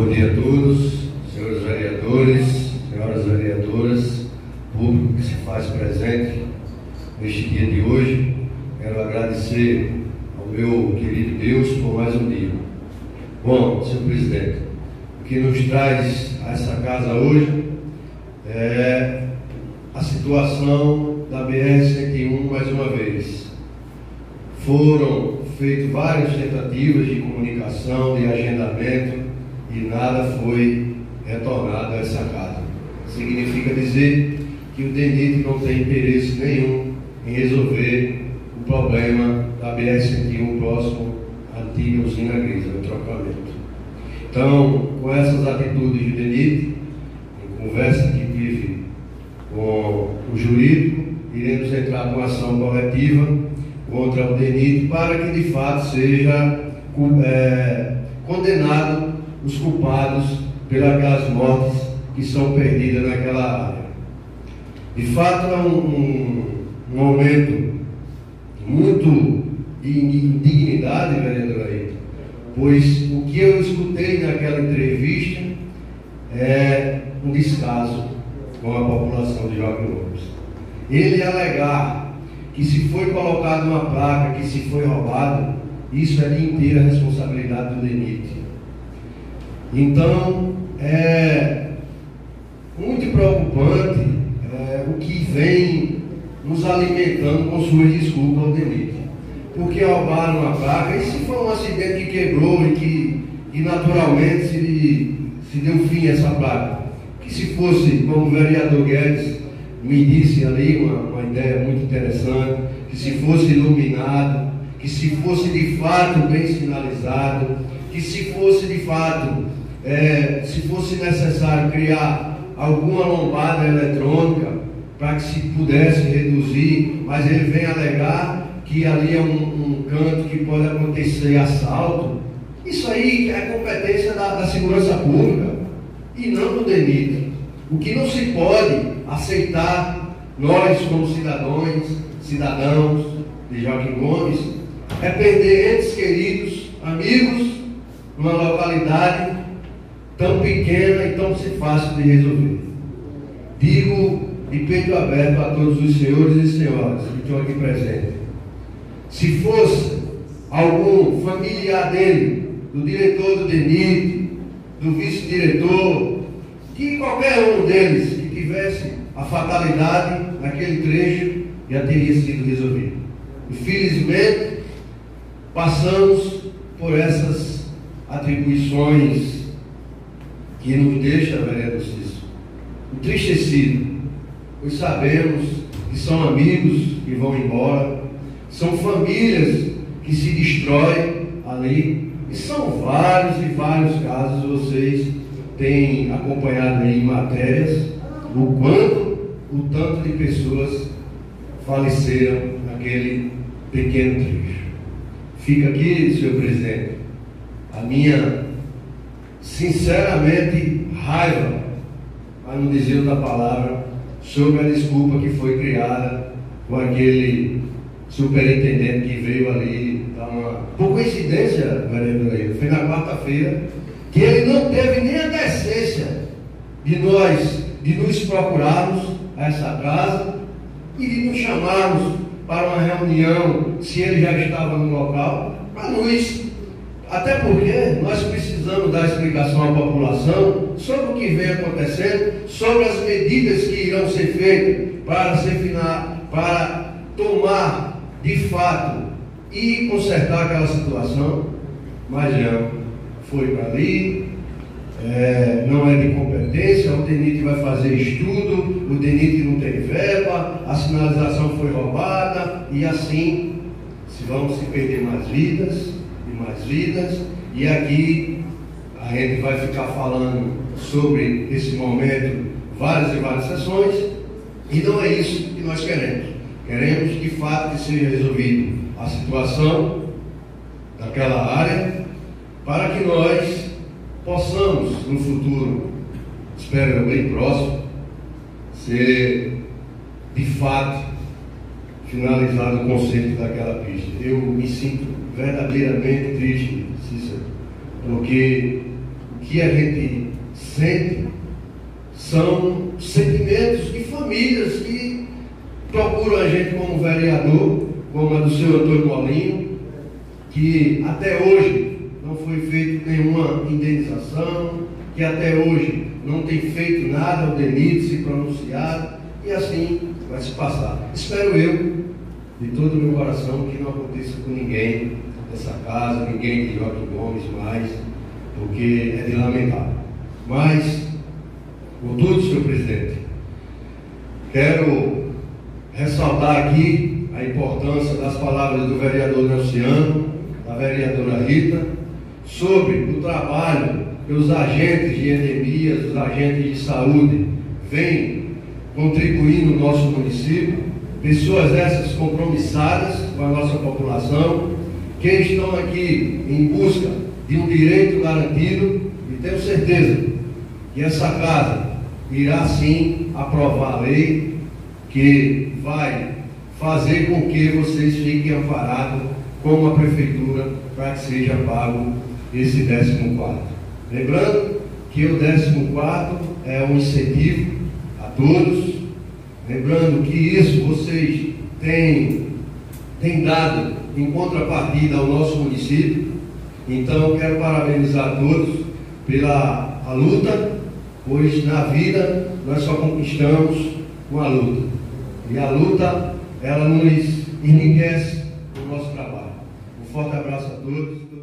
Bom dia a todos, senhores vereadores, senhoras vereadoras, público que se faz presente neste dia de hoje. Quero agradecer ao meu querido Deus por mais um dia. Bom, senhor presidente, o que nos traz a essa casa hoje é a situação da BR-101 mais uma vez. Foram feitas várias tentativas de comunicação, de agendamento, e nada foi retornado a essa casa. Significa dizer que o DENIT não tem interesse nenhum em resolver o problema da BR-101 próximo à antiga usina Grisa, o trocamento. Então, com essas atitudes do DENIT, em conversa que tive com o jurídico, iremos entrar com ação coletiva contra o DENIT para que de fato seja condenado os culpados pelas mortes que são perdidas naquela área. De fato é um momento muito de indignidade, vereador Ayrton, pois o que eu escutei naquela entrevista é um descaso com a população de Joaquim Gomes. Ele alegar que se foi colocado uma placa, que se foi roubado, isso é de inteira responsabilidade do DENIT. Então, é muito preocupante o que vem nos alimentando com suas desculpas ao DENIT. Porque roubaram uma placa, e se foi um acidente que quebrou e que naturalmente se deu fim a essa placa? Que se fosse, como o vereador Guedes me disse ali, uma ideia muito interessante, que se fosse iluminado, que se fosse de fato bem sinalizado, que se fosse de fato, se fosse necessário criar alguma lombada eletrônica para que se pudesse reduzir, mas ele vem alegar que ali é um canto que pode acontecer assalto. Isso aí é competência da segurança pública e não do DENIT. O que não se pode aceitar, nós como cidadãos de Joaquim Gomes, é perder entes queridos, amigos, numa localidade tão pequena e tão fácil de resolver. Digo de peito aberto a todos os senhores e senhoras que estão aqui presentes: se fosse algum familiar dele, do diretor do DENIT, do vice-diretor, que qualquer um deles que tivesse a fatalidade naquele trecho, já teria sido resolvido. Infelizmente, passamos por essas atribuições que nos deixa, vereador Cícero, entristecido, pois sabemos que são amigos que vão embora, são famílias que se destroem ali, e são vários e vários casos. Vocês têm acompanhado aí em matérias o tanto de pessoas faleceram naquele pequeno trecho. Fica aqui, senhor presidente, a minha, sinceramente, raiva, para não dizer outra palavra, sobre a desculpa que foi criada com aquele superintendente que veio ali. Por coincidência, vereador, foi na quarta-feira, que ele não teve nem a decência de nos procurarmos a essa casa e de nos chamarmos para uma reunião, se ele já estava no local, para nos, até porque nós precisamos dar explicação à população sobre o que vem acontecendo, sobre as medidas que irão ser feitas para tomar de fato e consertar aquela situação. Mas não foi para ali, não é de competência, o DENIT vai fazer estudo, o DENIT não tem verba, a sinalização foi roubada, e assim vão se perder mais vidas e mais vidas. E aqui a gente vai ficar falando sobre esse momento várias e várias sessões, e não é isso que nós queremos. Queremos de fato que seja resolvida a situação daquela área, para que nós possamos no futuro, espero bem próximo, ser de fato finalizado o conceito daquela pista. Eu me sinto verdadeiramente triste, Cícero, porque o que a gente sente são sentimentos de famílias que procuram a gente como vereador, como a do senhor Antônio Molinho, que até hoje não foi feita nenhuma indenização, que até hoje não tem feito nada, o DENIT se pronunciado, e assim vai se passar. Espero eu, de todo o meu coração, que não aconteça com ninguém dessa casa, ninguém de Joaquim Gomes mais, porque é de lamentar. Mas, contudo, senhor presidente, quero ressaltar aqui a importância das palavras do vereador Nelciano, da vereadora Rita, sobre o trabalho que os agentes de endemias, os agentes de saúde vêm contribuindo no nosso município, pessoas essas compromissadas com a nossa população, que estão aqui em busca de um direito garantido, e tenho certeza que essa casa irá sim aprovar a lei que vai fazer com que vocês fiquem amparados com a prefeitura para que seja pago esse 14º. Lembrando que o 14º é um incentivo a todos, lembrando que isso vocês têm dado em contrapartida ao nosso município. Então quero parabenizar a todos pela luta, pois na vida nós só conquistamos com a luta, e a luta ela nos enriquece no nosso trabalho. Um forte abraço a todos.